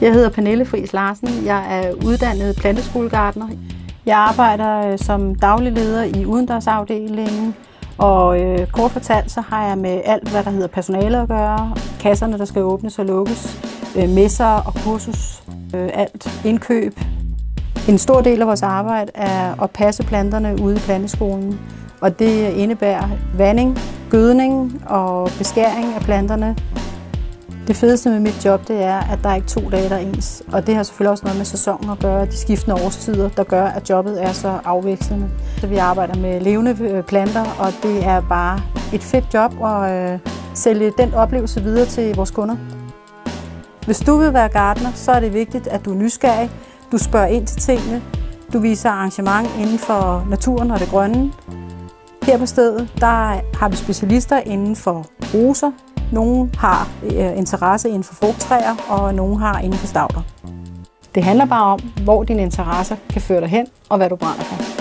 Jeg hedder Pernille Friis Larsen. Jeg er uddannet planteskolegartner. Jeg arbejder som daglig leder i udendørsafdelingen, og kort fortalt så har jeg med alt, hvad der hedder personale at gøre. Kasserne, der skal åbnes og lukkes, messer og kursus, alt indkøb. En stor del af vores arbejde er at passe planterne ude i planteskolen, og det indebærer vanding, gødning og beskæring af planterne. Det fedeste med mit job, det er, at der er ikke 2 dage, der er ens. Og det har selvfølgelig også noget med sæsonen at gøre, de skiftende årstider, der gør, at jobbet er så afvekslende. Så vi arbejder med levende planter, og det er bare et fedt job at sælge den oplevelse videre til vores kunder. Hvis du vil være gartner, så er det vigtigt, at du er nysgerrig. Du spørger ind til tingene. Du viser arrangement inden for naturen og det grønne. Her på stedet, der har vi specialister inden for roser. Nogle har interesse inden for frugttræer, og nogle har inden for stauder. Det handler bare om, hvor dine interesser kan føre dig hen, og hvad du brænder for.